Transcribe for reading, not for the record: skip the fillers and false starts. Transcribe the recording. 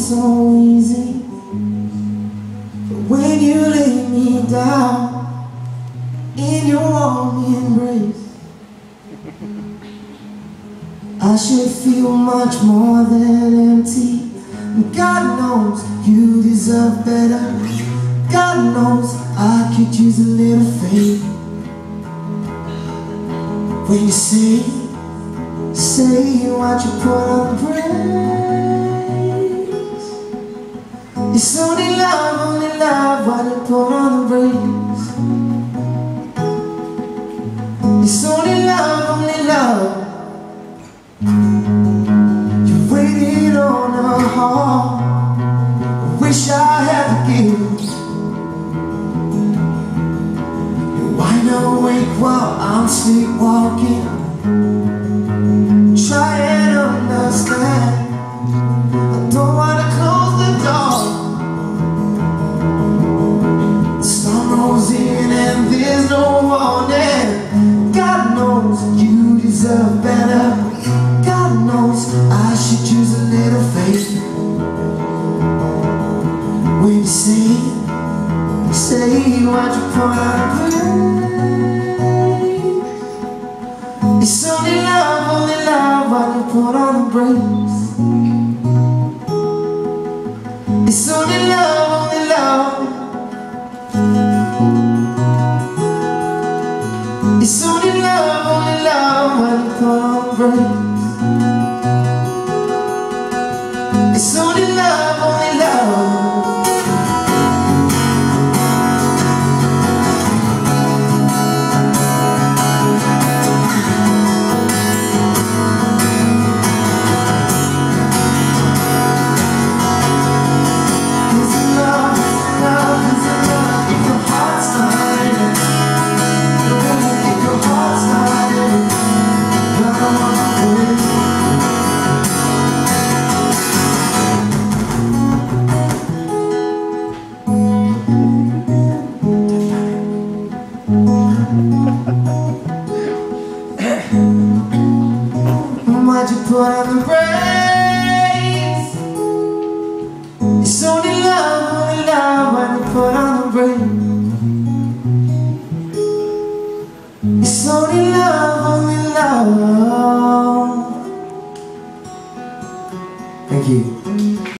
so easy, but when you lay me down in your warm embrace, I should feel much more than empty. And God knows you deserve better. God knows I could use a little faith. When you say what you put on the brakes, it's only love what you put on the brakes. It's only love. You waited on a heart I wish I had to give. You wide awake while I'm sleepwalking, try and understand. I don't wanna close the door. The storm rolls in and there's no warning. God knows you deserve better. God knows I should use a little faith. When you say what you put on the brakes, it's only love what you put on the brakes. It's only love. It's only love what you put on the brakes. It's only love. Why'd you put on the brakes? It's only love when you put on the brakes. It's only love. Thank you.